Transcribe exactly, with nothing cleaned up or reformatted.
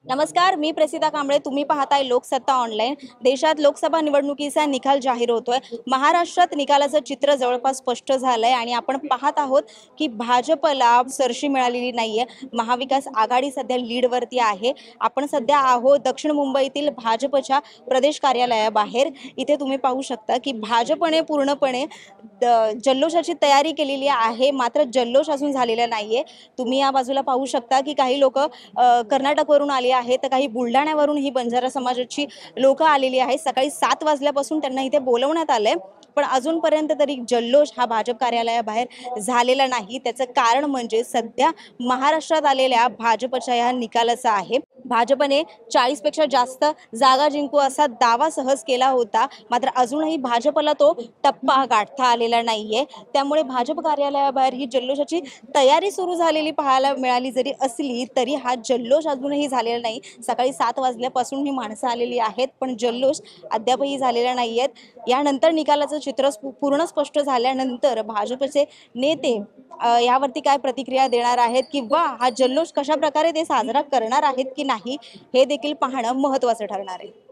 नमस्कार, मी प्रसिद्धा कांबळे. तुम्ही पाहताय लोकसत्ता ऑनलाईन. देशात लोकसभा निवडणुकीचा निकाल जाहीर होतोय. महाराष्ट्रात निकालाचं चित्र जवळपास स्पष्ट झालंय आणि आपण पाहत आहोत की भाजपला सरशी मिळालेली नाहीये. महाविकास आघाडी सध्या लीडवरती आहे. आपण सध्या आहोत दक्षिण मुंबईतील भाजपच्या प्रदेश कार्यालयाबाहेर. इथे तुम्ही पाहू शकता की भाजपने पूर्णपणे जल्लोषाची तयारी केलेली आहे, मात्र जल्लोष अजून झालेला नाहीये. तुम्ही या बाजूला पाहू शकता की काही लोक कर्नाटकवरून आली आहे, तर काही बुलढाण्यावरून ही बंजारा समाजाची लोक आलेली आहेत. सकाळी सात वाजल्यापासून त्यांना इथे बोलवण्यात आलंय, पण अजूनपर्यंत तरी जल्लोष हा भाजप कार्यालयाबाहेर झालेला नाही. त्याचं कारण म्हणजे सध्या महाराष्ट्रात आलेल्या भाजपच्या या निकालाचा आहे. भाजपने चाळीस पेक्षा जास्त जागा जिंकू असा दावा सहज केला होता, मात्र अजूनही भाजपला तो टप्पा गाठता आलेला नाहीये. त्यामुळे भाजप कार्यालयाबाहेर ही जल्लोषाची तयारी सुरू झालेली पाहायला मिळाली जरी असली तरी हा जल्लोष अजूनही झालेला नाही. सकाळी सात वाजल्यापासून ही माणसं आलेली आहेत, पण जल्लोष अद्यापही झालेला नाहीयेत. यानंतर निकालाचं चित्र पूर्ण स्पष्ट झाल्यानंतर भाजपचे नेते यावरती काय प्रतिक्रिया देणार आहेत किंवा हा जल्लोष कशा प्रकारे ते साजरा करणार आहेत की नाही हे देखील पाहणं महत्त्वाचं ठरणार आहे.